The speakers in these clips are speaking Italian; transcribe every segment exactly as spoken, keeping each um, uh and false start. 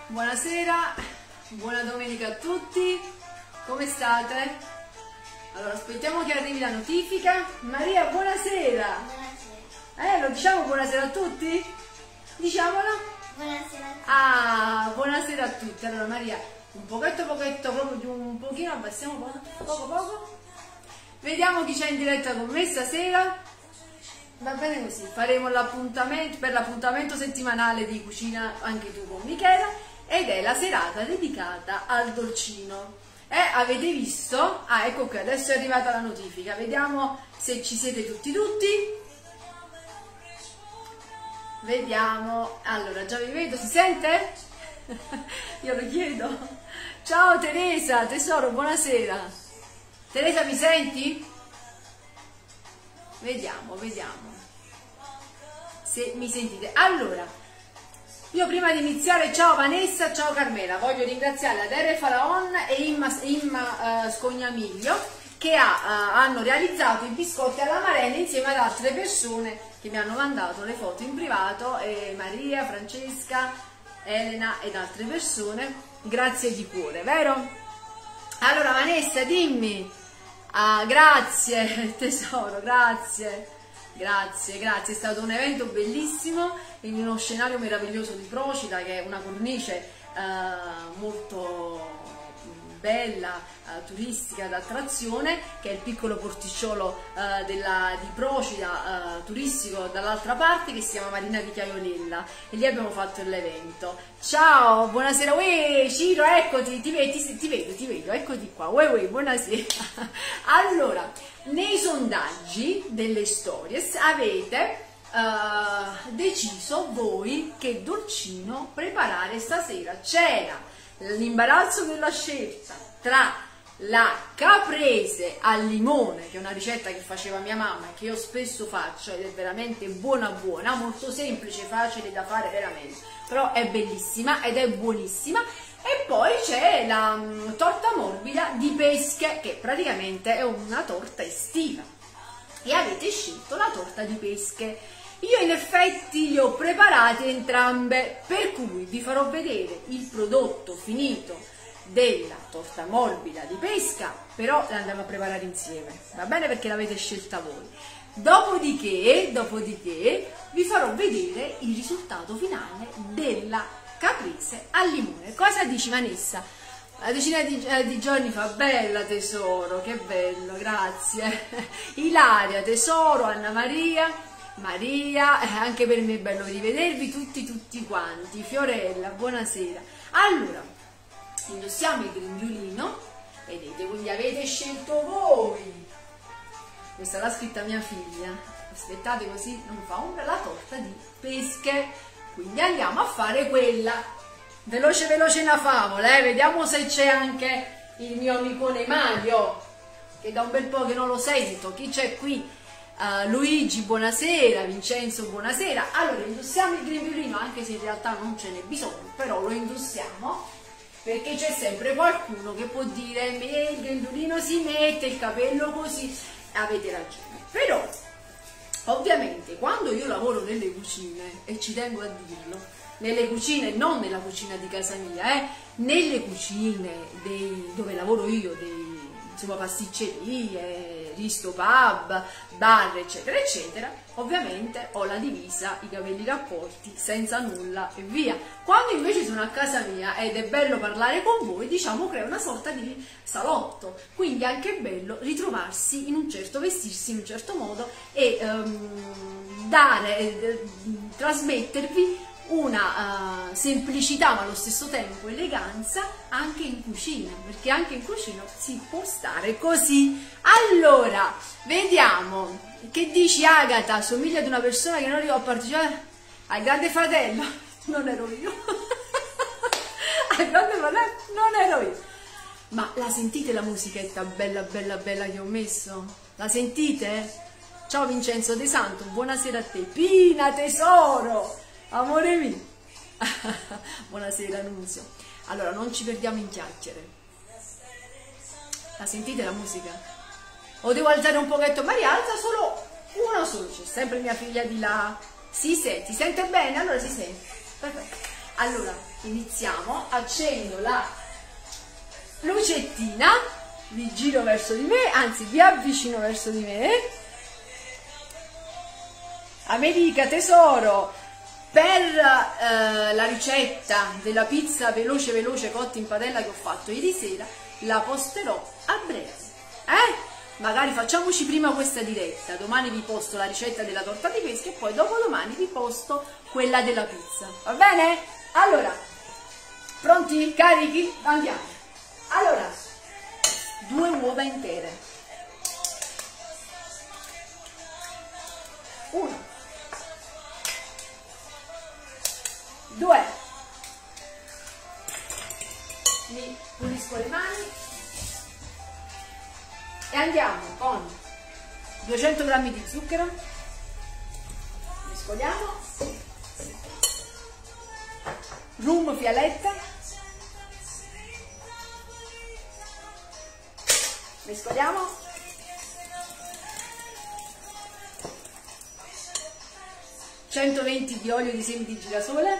Buonasera, buona domenica a tutti, come state? Allora aspettiamo che arrivi la notifica. Maria, buonasera. Buonasera. Eh, lo diciamo buonasera a tutti? Diciamolo? Buonasera a tutti. Ah, buonasera a tutti. Allora Maria, un pochetto pochetto, proprio un pochino, abbassiamo poco, poco poco. Vediamo chi c'è in diretta con me stasera. Va bene così, faremo l'appuntamento per l'appuntamento settimanale di Cucina Anche Tu con Michela, ed è la serata dedicata al dolcino. Eh, avete visto? Ah, ecco qui, adesso è arrivata la notifica, vediamo se ci siete tutti tutti. Vediamo, allora già vi vedo, si sente? Io lo chiedo. Ciao Teresa, tesoro, buonasera. Teresa, mi senti? Vediamo, vediamo se mi sentite. Allora, io prima di iniziare, ciao Vanessa, ciao Carmela, voglio ringraziare la Dere Faraon e Imma, Imma uh, Scognamiglio che ha, uh, hanno realizzato i biscotti alla Marena insieme ad altre persone che mi hanno mandato le foto in privato, eh, Maria, Francesca, Elena ed altre persone. Grazie di cuore, vero? Allora Vanessa, dimmi. Ah, grazie tesoro, grazie, grazie, grazie, è stato un evento bellissimo in uno scenario meraviglioso di Procida, che è una cornice eh, molto bella, eh, turistica, d'attrazione, che è il piccolo porticciolo eh, della, di Procida, eh, turistico dall'altra parte, che si chiama Marina di Chiaiolella, e lì abbiamo fatto l'evento. Ciao, buonasera, uè, Ciro, eccoti, ti, ti, ti, ti vedo, ti vedo, eccoti qua, uè, uè, buonasera. Allora, nei sondaggi delle stories avete uh, deciso voi che dolcino preparare stasera. C'era l'imbarazzo della scelta tra la caprese al limone, che è una ricetta che faceva mia mamma e che io spesso faccio ed è veramente buona buona, molto semplice, facile da fare veramente, però è bellissima ed è buonissima. E poi c'è la um, torta morbida di pesche, che praticamente è una torta estiva, e avete scelto la torta di pesche. Io in effetti li ho preparate entrambe, per cui vi farò vedere il prodotto finito della torta morbida di pesca, però la andiamo a preparare insieme, va bene, perché l'avete scelta voi. Dopodiché, dopodiché vi farò vedere il risultato finale della caprese al limone. Cosa dici Vanessa? Una decina di, eh, di giorni fa, bella tesoro, che bello, grazie. Ilaria tesoro, Anna Maria, Maria, eh, anche per me è bello rivedervi tutti tutti quanti. Fiorella, buonasera. Allora, indossiamo il grembiulino, vedete, quindi avete scelto voi. Questa l'ha scritta mia figlia, aspettate così non fa ombra, la torta di pesche. Quindi andiamo a fare quella, veloce veloce una favola, eh? Vediamo se c'è anche il mio amicone Mario, che da un bel po' che non lo sento. Chi c'è qui? Uh, Luigi, buonasera, Vincenzo, buonasera. Allora, indossiamo il grembiulino, anche se in realtà non ce n'è bisogno, però lo indossiamo, perché c'è sempre qualcuno che può dire me il grembiulino si mette, il capello così, avete ragione, però ovviamente quando io lavoro nelle cucine, e ci tengo a dirlo, nelle cucine, non nella cucina di casa mia, eh, nelle cucine dei, dove lavoro io, dei, insomma, pasticcerie, risto pub, bar, eccetera, eccetera, ovviamente ho la divisa, i capelli raccolti, senza nulla e via. Quando invece sono a casa mia ed è bello parlare con voi, diciamo, creo una sorta di salotto, quindi è anche bello ritrovarsi in un certo, vestirsi in un certo modo e um, dare, eh, trasmettervi una uh, semplicità ma allo stesso tempo eleganza anche in cucina, perché anche in cucina si può stare così. Allora, vediamo, che dici Agata? Somiglia ad una persona che non riesco a partecipare al Grande Fratello? Non ero io. Al Grande Fratello non ero io. Ma la sentite la musichetta bella bella bella che ho messo? La sentite? Ciao Vincenzo De Santo, buonasera a te. Pina tesoro, amore mio. Buonasera Nunzio. Allora, non ci perdiamo in chiacchiere. La sentite la musica? O devo alzare un pochetto? Ma rialza solo una solo, c'è sempre mia figlia di là. Si sente, si sente bene? Allora si sente. Perfetto. Allora, iniziamo, accendo la lucettina, vi giro verso di me, anzi vi avvicino verso di me. America tesoro, per eh, la ricetta della pizza veloce veloce cotta in padella che ho fatto ieri sera, la posterò a breve, eh? Magari facciamoci prima questa diretta, domani vi posto la ricetta della torta di pesca e poi dopodomani vi posto quella della pizza, va bene? Allora, pronti? Carichi? Andiamo. Allora, due uova intere, uno, due, mi pulisco le mani e andiamo con duecento grammi di zucchero, mescoliamo, rum fialetta, mescoliamo, centoventi di olio di semi di girasole,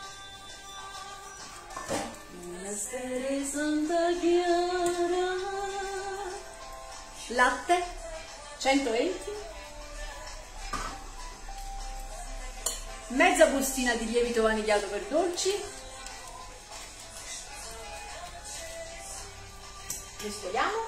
latte centoventi, mezza bustina di lievito vanigliato per dolci, mescoliamo.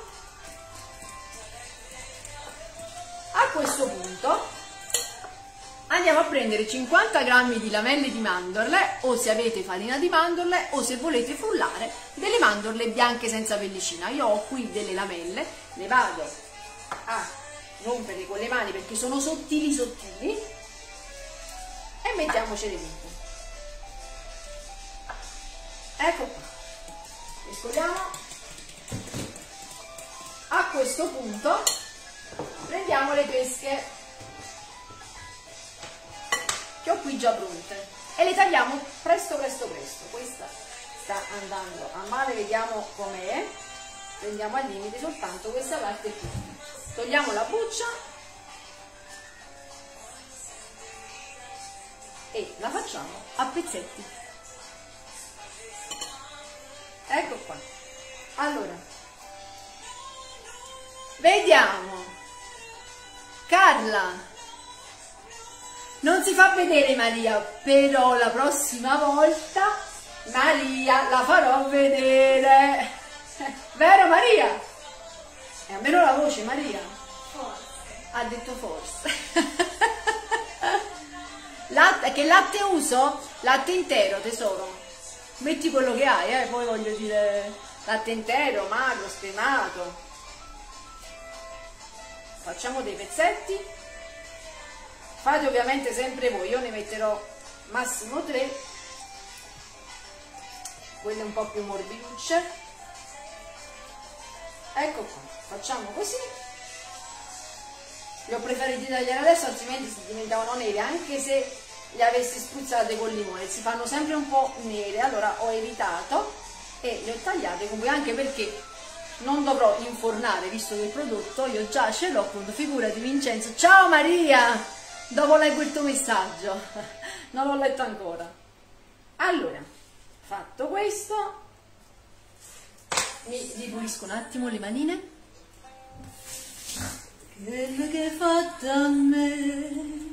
A questo punto andiamo a prendere cinquanta grammi di lamelle di mandorle, o se avete farina di mandorle, o se volete frullare delle mandorle bianche senza pellicina. Io ho qui delle lamelle, le vado a rompere con le mani perché sono sottili sottili e mettiamocele dentro. Ecco qua, mescoliamo. A questo punto prendiamo le pesche che ho qui già pronte e le tagliamo presto presto presto. Questa sta andando a male, vediamo com'è, prendiamo al limite soltanto questa parte qui, togliamo la buccia e la facciamo a pezzetti. Ecco qua. Allora, vediamo. Carla non si fa vedere Maria, però la prossima volta Maria la farò vedere. Vero Maria? E almeno la voce Maria. Forse. Ha detto forse. Latte, che latte uso? Latte intero, tesoro. Metti quello che hai, eh? Poi voglio dire latte intero, magro, scremato. Facciamo dei pezzetti. Fate ovviamente sempre voi, io ne metterò massimo tre, quelle un po' più morbiducce. Ecco qua, facciamo così. Li ho preferiti tagliare adesso, altrimenti si diventavano nere, anche se le avessi spruzzate col limone, si fanno sempre un po' nere, allora ho evitato e le ho tagliate comunque, anche perché non dovrò infornare, visto che il prodotto io già ce l'ho, appunto. Figurati Vincenzo. Ciao Maria! Dopo leggo il tuo messaggio, non l'ho letto ancora. Allora, fatto questo, mi ripulisco un attimo le manine. Quello che hai fatto a me.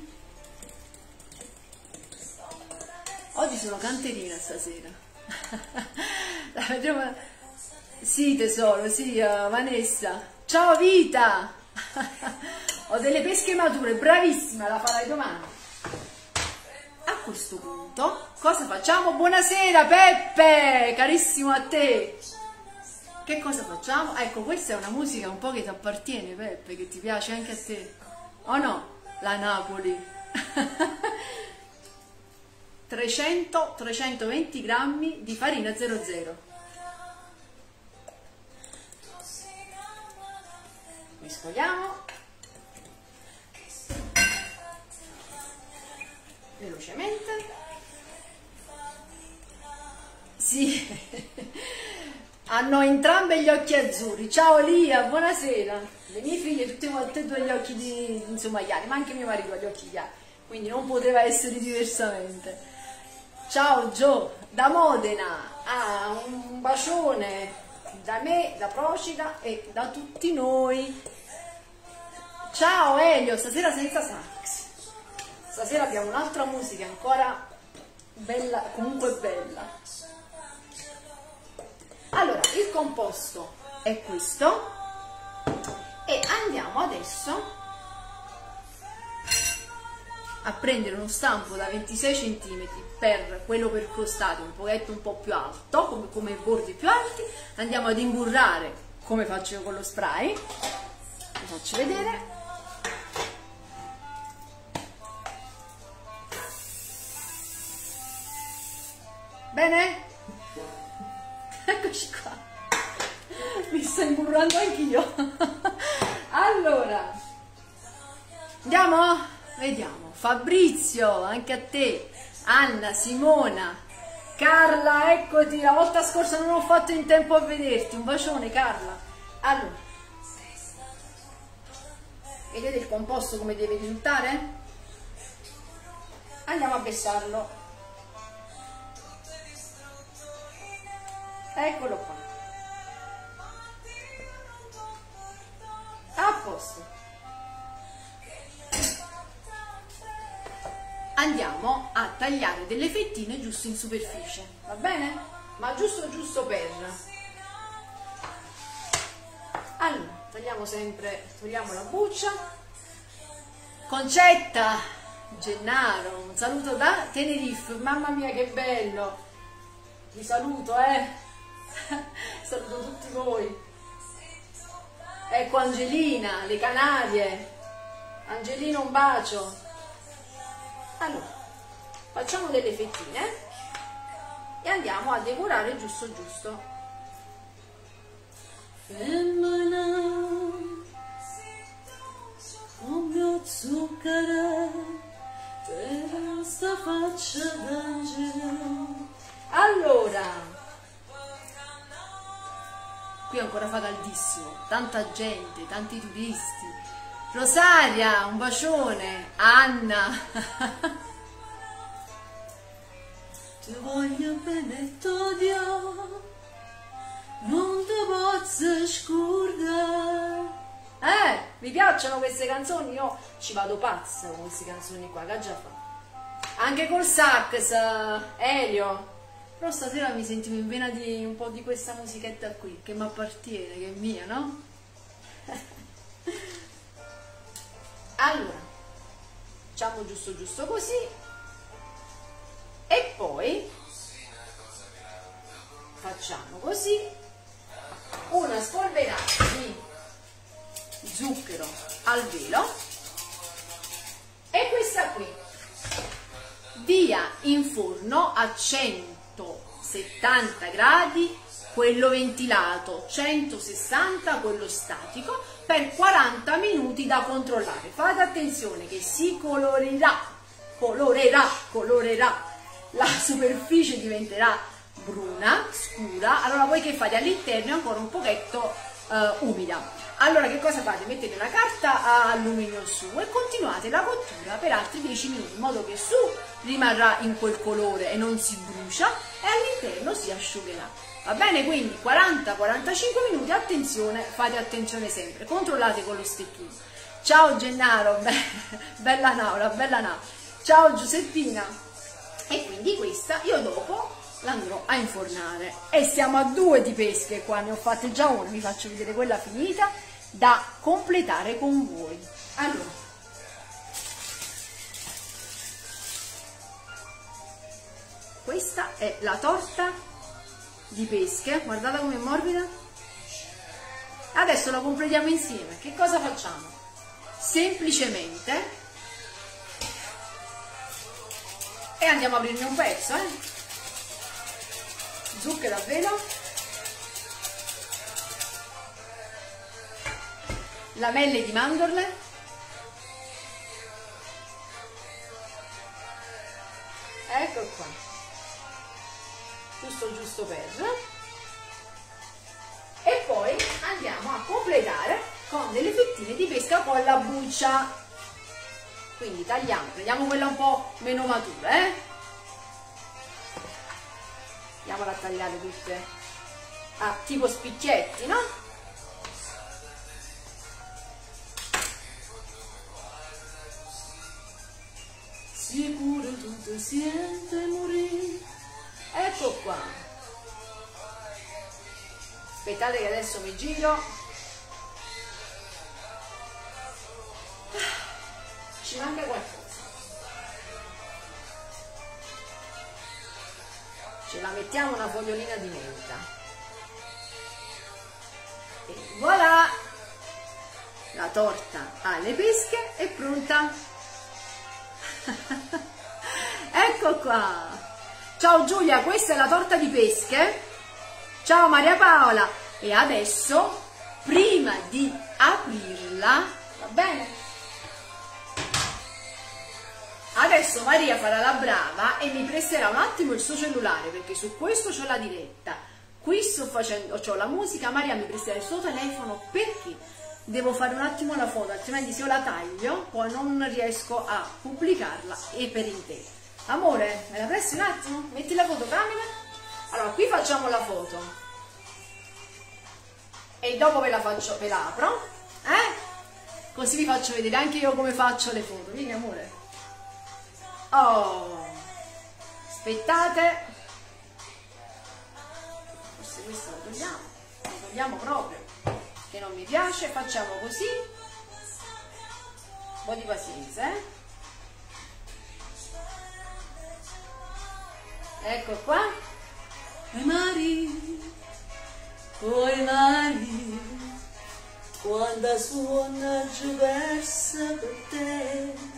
Oggi sono canterina stasera. Vedremo. Sì tesoro, sì, uh, Vanessa. Ciao Vita! Ho delle pesche mature, bravissima, la farai domani. A questo punto cosa facciamo? Buonasera Peppe, carissimo a te. Che cosa facciamo? Ecco, questa è una musica un po' che ti appartiene Peppe, che ti piace anche a te, o no? La Napoli. trecento trecentoventi grammi di farina zero zero. Mescoliamo velocemente. Sì, hanno entrambe gli occhi azzurri. Ciao Lia, buonasera. Le mie figlie tutte volte e due gli occhi di, insomma, chiari, ma anche mio marito ha gli occhi chiari, quindi non poteva essere diversamente. ciao Gio, da Modena, ah, un bacione da me, da Procida e da tutti noi. Ciao Elio, stasera senza sax, stasera abbiamo un'altra musica ancora bella, comunque bella. Allora, il composto è questo e andiamo adesso a prendere uno stampo da ventisei centimetri per quello per crostati un pochetto un po' più alto, come, come bordi più alti. Andiamo ad imburrare come faccio io con lo spray, vi faccio vedere. Bene? Eccoci qua, mi sto imburrando anch'io. Allora, andiamo? Vediamo. Fabrizio, anche a te. Anna, Simona, Carla, eccoti, la volta scorsa non ho fatto in tempo a vederti. Un bacione Carla. Allora, vedete il composto come deve risultare? Andiamo a vessarlo. Eccolo qua. A posto. Andiamo a tagliare delle fettine giusto in superficie, va bene? Ma giusto giusto per. Allora, tagliamo sempre, togliamo la buccia. Concetta, Gennaro, un saluto da Tenerife, mamma mia che bello, vi saluto, eh, saluto tutti voi. Ecco Angelina, le Canarie, Angelina un bacio. Allora, facciamo delle fettine e andiamo a decorare giusto giusto. Con mio zucchero per sta faccia d'angelo. Allora, qui ancora fa caldissimo, tanta gente, tanti turisti. Rosaria, un bacione. Anna, ti voglio bene, t'odio, non ti posso scordare. Eh, mi piacciono queste canzoni, io ci vado pazza con queste canzoni qua, che già fa. Anche col sax, Elio. Però stasera mi sentivo in vena di un po' di questa musichetta qui, che mi appartiene, che è mia, no? Allora, facciamo giusto giusto così e poi facciamo così una spolverata di zucchero al velo e questa qui via in forno a centosettanta gradi, quello ventilato, centosessanta quello statico, per quaranta minuti da controllare. Fate attenzione che si colorerà, colorerà, colorerà, la superficie diventerà bruna, scura, allora voi che fate? All'interno è ancora un pochetto uh, umida. Allora che cosa fate? Mettete una carta a alluminio su e continuate la cottura per altri dieci minuti, in modo che su rimarrà in quel colore e non si brucia e all'interno si asciugherà. Va bene? Quindi quaranta quarantacinque minuti, attenzione, fate attenzione sempre, controllate con lo stecchino. Ciao Gennaro, be bella Naura, bella Naura. Ciao Giuseppina. E quindi questa io dopo l'andrò a infornare. E siamo a due di pesche qua, ne ho fatte già una, vi faccio vedere quella finita da completare con voi. Allora, questa è la torta di pesche, guardate come è morbida. Adesso la completiamo insieme. Che cosa facciamo? Semplicemente, e andiamo a aprirne un pezzo, eh? Zucchero a velo, lamelle di mandorle, ecco qua, giusto giusto per, e poi andiamo a completare con delle fettine di pesca con la buccia. Quindi tagliamo, prendiamo quella un po' meno matura, eh? Andiamola a tagliare tutte a tipo spicchietti, no? Sicuro tu ti senti morire. Ecco qua. Aspettate che adesso mi giro. Ci manca qualcosa. Ce la mettiamo una fogliolina di menta. E voilà! La torta alle pesche è pronta. Ecco qua. Ciao Giulia, questa è la torta di pesche. Ciao Maria Paola. E adesso, prima di aprirla, va bene? Adesso Maria farà la brava e mi presterà un attimo il suo cellulare, perché su questo c'ho la diretta, qui sto facendo, c'ho la musica. Maria mi presterà il suo telefono perché devo fare un attimo la foto, altrimenti se io la taglio poi non riesco a pubblicarla e per intero. Amore, me la presti un attimo? Metti la fotocamera. Allora, qui facciamo la foto e dopo ve la faccio, ve la apro, eh? Così vi faccio vedere anche io come faccio le foto. Vieni amore. Oh, aspettate, forse questo lo togliamo, lo togliamo proprio, che non mi piace. Facciamo così, un po' di pazienza, eh? Ecco qua. Oi mari, oi mari, quando suona giù versa per te.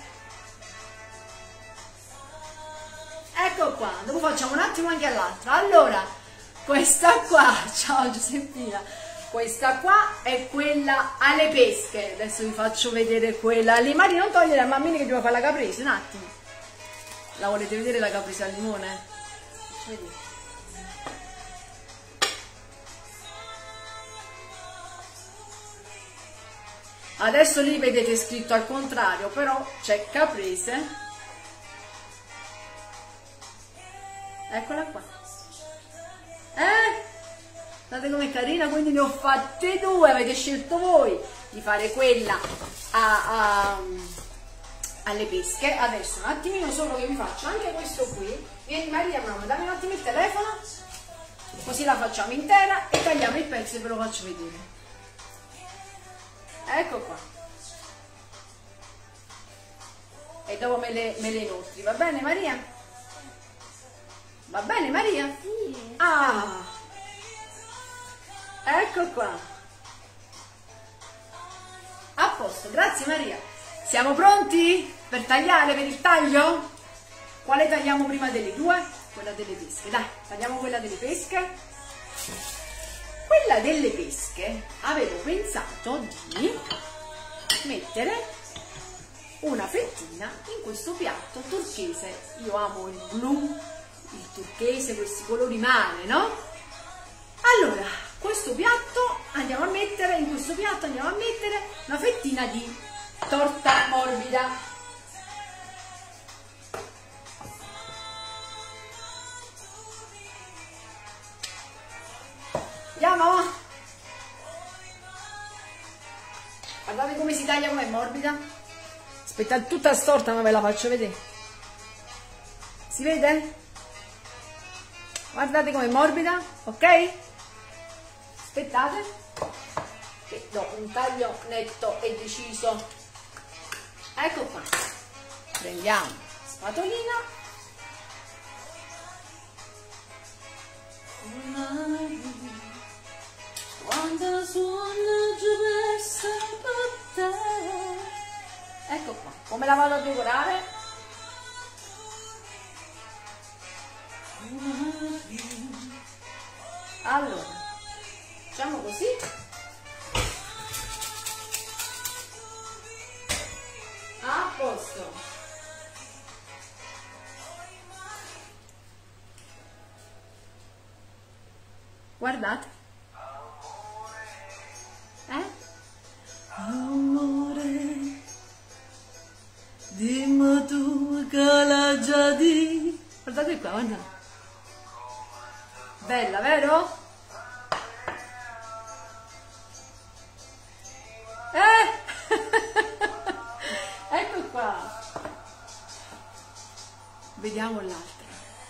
Ecco qua, dopo facciamo un attimo anche all'altra. Allora, questa qua, ciao Giuseppina, questa qua è quella alle pesche. Adesso vi faccio vedere quella alle mari. Non togliere a mammina che devo fare la caprese, un attimo. La volete vedere la caprese al limone? Faccio vedere. Adesso lì vedete scritto al contrario, però c'è caprese. Eccola qua. Eh? Guardate com'è carina, quindi ne ho fatte due, avete scelto voi di fare quella a, a, alle pesche. Adesso un attimino solo che vi faccio anche questo qui. Vieni Maria, mamma, dammi un attimo il telefono, così la facciamo intera e tagliamo il pezzo e ve lo faccio vedere. Ecco qua. E dopo me le, me le inoltri, va bene Maria? Va bene Maria? Sì. Ah, ecco qua. A posto, grazie Maria. Siamo pronti per tagliare, per il taglio? Quale tagliamo prima delle due? Quella delle pesche, dai, tagliamo quella delle pesche. Quella delle pesche avevo pensato di mettere una fettina in questo piatto turchese. Io amo il blu, il turchese, questi colori mare, no? Allora, questo piatto andiamo a mettere, in questo piatto andiamo a mettere una fettina di torta morbida. Andiamo? Guardate come si taglia, com'è morbida. Aspetta, tutta storta, ma ve la faccio vedere. Si vede? Guardate com'è morbida, ok? Aspettate che do un taglio netto e deciso. Ecco qua. Prendiamo spatolina. Quando suona giù verso per te. Ecco qua. Come la vado a decorare? Allora, facciamo così. A posto. Guardate. Eh? Amore, dimmi tu che l'ha già di. Guardate qua, guardate. Bella, vero? Eh! Ecco qua. Vediamo l'altra.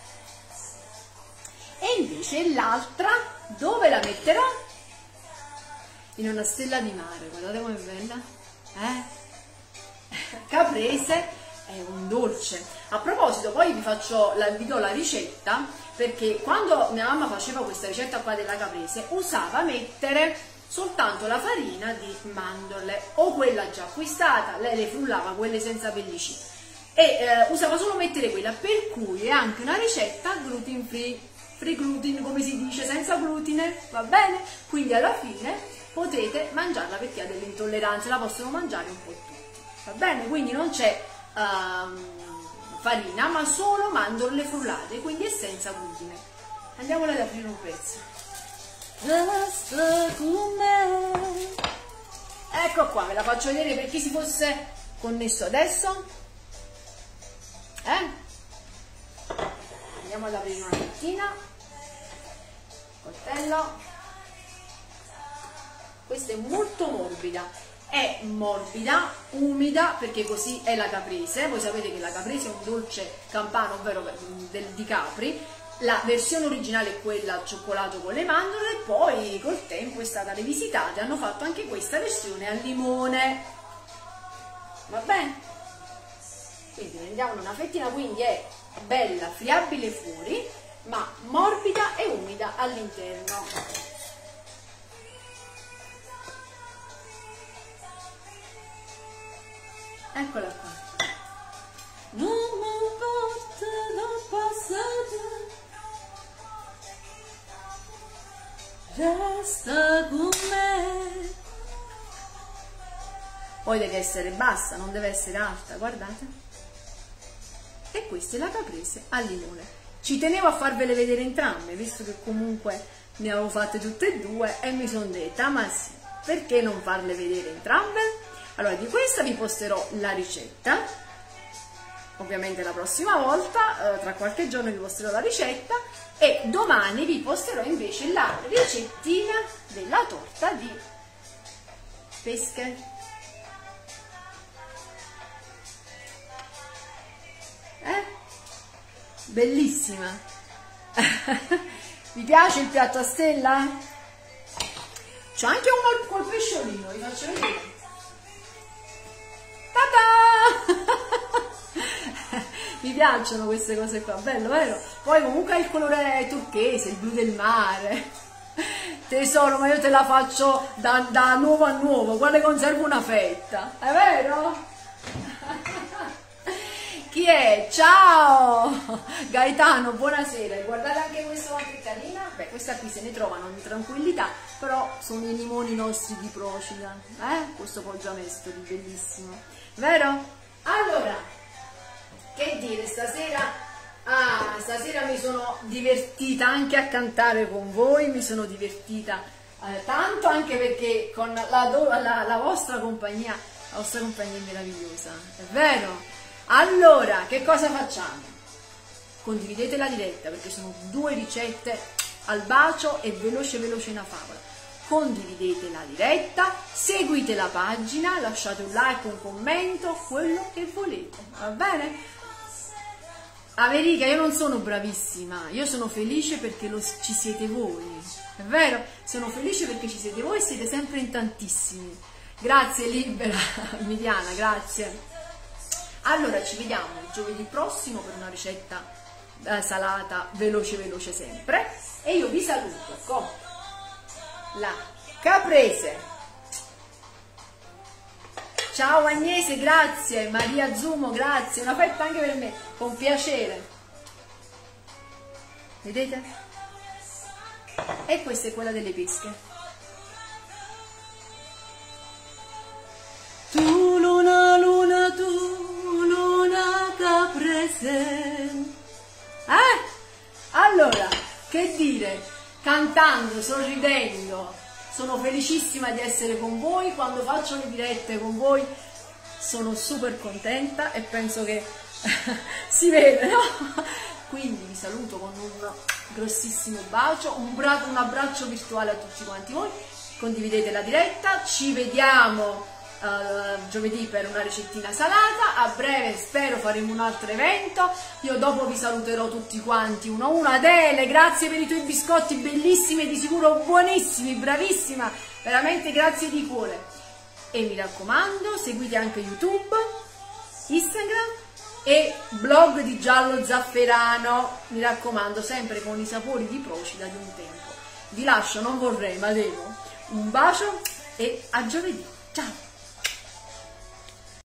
E invece l'altra dove la metterò? In una stella di mare, guardate com'è bella. Eh? Caprese è un dolce. A proposito, poi vi faccio la, vi do la ricetta, perché quando mia mamma faceva questa ricetta qua della caprese usava mettere soltanto la farina di mandorle o quella già acquistata, lei le frullava quelle senza pellicine e eh, usava solo mettere quella, per cui è anche una ricetta gluten free, free gluten come si dice, senza glutine, va bene? Quindi alla fine potete mangiarla per chi ha delle intolleranze, la possono mangiare un po' tutti, va bene? Quindi non c'è um, farina, ma solo mandorle frullate, quindi è senza glutine. Andiamola ad aprire un pezzo. Resta con me. Ecco qua, ve la faccio vedere per chi si fosse connesso adesso. Eh? Andiamo ad aprire una fettina. Coltello. Questa è molto morbida. È morbida, umida, perché così è la caprese. Voi sapete che la caprese è un dolce campano, ovvero del, di Capri. La versione originale è quella al cioccolato con le mandorle, e poi col tempo è stata rivisitata e hanno fatto anche questa versione al limone. Va bene? Quindi prendiamo una fettina, quindi è bella, friabile fuori, ma morbida e umida all'interno. Eccola qua. Non mi importa il passato, resta con me. Poi deve essere bassa, non deve essere alta, guardate. E questa è la caprese al limone. Ci tenevo a farvele vedere entrambe, visto che comunque ne avevo fatte tutte e due, e mi sono detta, ma sì, perché non farle vedere entrambe? Allora, di questa vi posterò la ricetta, ovviamente la prossima volta, eh, tra qualche giorno vi posterò la ricetta, e domani vi posterò invece la ricettina della torta di pesche. Eh? Bellissima! Vi piace il piatto a stella? C'è anche uno col pesciolino, vi faccio vedere. Mi piacciono queste cose qua, bello, vero? Poi comunque ha il colore turchese, il blu del mare. Tesoro, ma io te la faccio da, da nuovo a nuovo, quale conservo una fetta, è vero? Chi è? Ciao! Gaetano, buonasera. Guardate anche questa che carina. Beh, questa qui se ne trovano in tranquillità, però sono i limoni nostri di Procida, eh? Questo poggiamestoli, bellissimo, vero? Allora, che dire, stasera... Ah, stasera mi sono divertita anche a cantare con voi, mi sono divertita eh, tanto, anche perché con la, la, la vostra compagnia, la vostra compagnia è meravigliosa, è vero? Allora, che cosa facciamo? Condividete la diretta, perché sono due ricette al bacio e veloce veloce una favola. Condividete la diretta, seguite la pagina, lasciate un like, un commento, quello che volete, va bene? Averica, io non sono bravissima, io sono felice perché lo, ci siete voi, è vero? Sono felice perché ci siete voi e siete sempre in tantissimi. Grazie Libera, Emiliana, grazie. Allora ci vediamo giovedì prossimo per una ricetta eh, salata, veloce veloce sempre. E io vi saluto con la caprese. Ciao Agnese, grazie. Maria Zumo, grazie. Una fetta anche per me, con piacere. Vedete? E questa è quella delle pesche. Tu luna, luna, tu luna caprese. Eh? Allora, che dire? Cantando, sorridendo. Sono felicissima di essere con voi, quando faccio le dirette con voi sono super contenta e penso che si vede, no? quindi vi saluto con un grossissimo bacio, un, bra un abbraccio virtuale a tutti quanti voi, condividete la diretta, ci vediamo Uh, giovedì per una ricettina salata, a breve spero faremo un altro evento, io dopo vi saluterò tutti quanti uno a uno. Adele, grazie per i tuoi biscotti bellissimi e di sicuro buonissimi, bravissima, veramente grazie di cuore, e mi raccomando seguite anche YouTube, Instagram e blog di Giallo Zafferano, mi raccomando sempre con i sapori di Procida di un tempo. Vi lascio, non vorrei ma devo, un bacio e a giovedì, ciao!